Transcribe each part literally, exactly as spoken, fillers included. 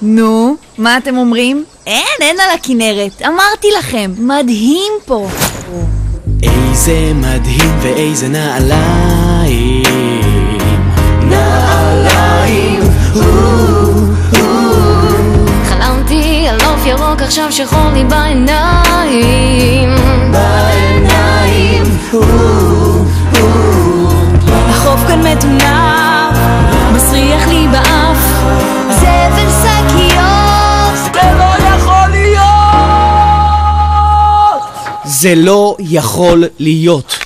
נו, מה אתם אומרים? אין, אין על הכנרת, אמרתי לכם, מדהים פה. איזה מדהים ואיזה נעליים, נעליים. חלמתי על עוף ירוק, עכשיו שחור לי בעיניים, בעיניים. החוף כאן מטונף, מסריח לי באף, זבל שקיות. זה לא יכול להיות! זה לא יכול להיות.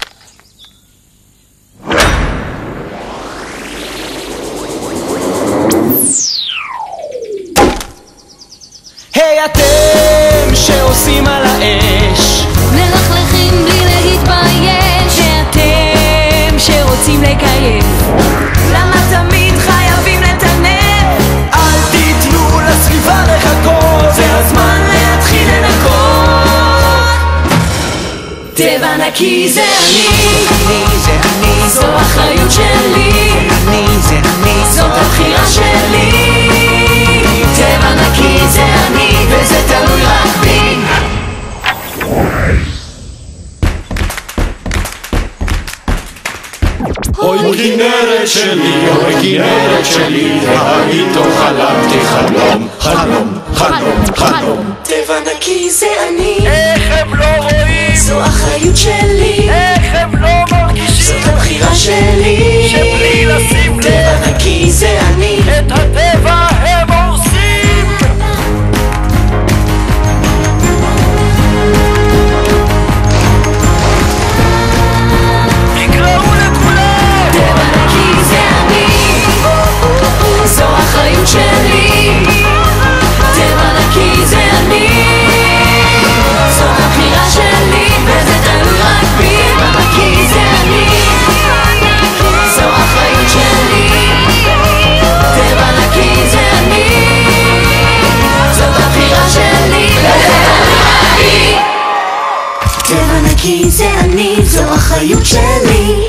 היי אתם שעושים על האש, מלכלכים בלי להתבייש, ואתם שרוצים לקיים, למה תמיד חייבים לטנף? אל תיתנו לסביבה לחכות, זה הזמן להתחיל לנקות. טבע נקי זה אני, אני זה אני, זו אחריות שלי, אני זה אני, זאת הבחירה שלי. טבע נקי זה אני, וזה תלוי רק בי. אוי כנרת שלי, אוי כנרת שלי, איתו חלמתי חלום, חלום, חלום, חלום. טבע נקי זה אני, איך הם לא רואים, זו אחריות שלי, איך הם לא מרגישים, זאת הבחירה שלי. שבלי לשים לב, טבע נקי זה אני, את הטבע הם הורסים. תקראו לכולם, טבע נקי זה אני, זו אחריות שלי. טבע נקי זה אני, זאת הבחירה שלי, וזה תלוי רק בי. טבע נקי זה אני, זו אחריות שלי. טבע נקי זה אני, זאת הבחירה שלי, וזה תלוי רק בי. טבע נקי זה אני, זו אחריות שלי.